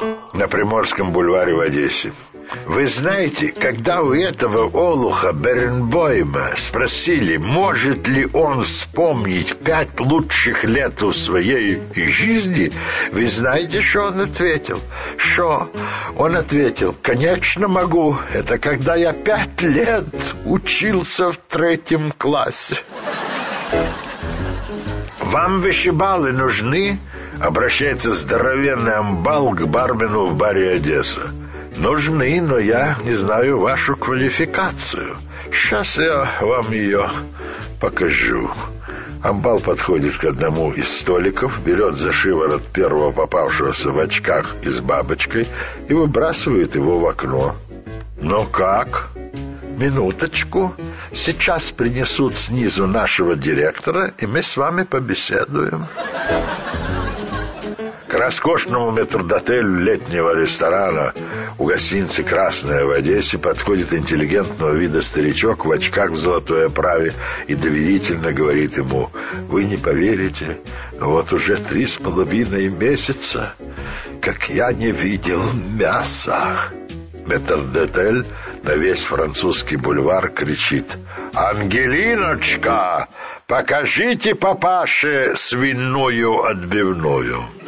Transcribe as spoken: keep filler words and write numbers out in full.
на Приморском бульваре в Одессе. Вы знаете, когда у этого олуха Беренбойма спросили, может ли он вспомнить пять лучших лет в своей жизни, вы знаете, что он ответил? Что? Он ответил: конечно могу, это когда я пять лет учился в третьем классе. Вам вышибалы нужны? Обращается здоровенный амбал к бармену в баре Одесса. Нужны, но я не знаю вашу квалификацию. Сейчас я вам ее покажу. Амбал подходит к одному из столиков, берет за шиворот первого попавшегося в очках и с бабочкой и выбрасывает его в окно. Ну как? Минуточку. Сейчас принесут снизу нашего директора, и мы с вами побеседуем. К роскошному метрдотелю летнего ресторана у гостиницы «Красная» в Одессе подходит интеллигентного вида старичок в очках в золотой оправе и доверительно говорит ему: вы не поверите, но вот уже три с половиной месяца, как я не видел мяса. Метрдотель на весь французский бульвар кричит: «Ангелиночка, покажите папаше свиную отбивную».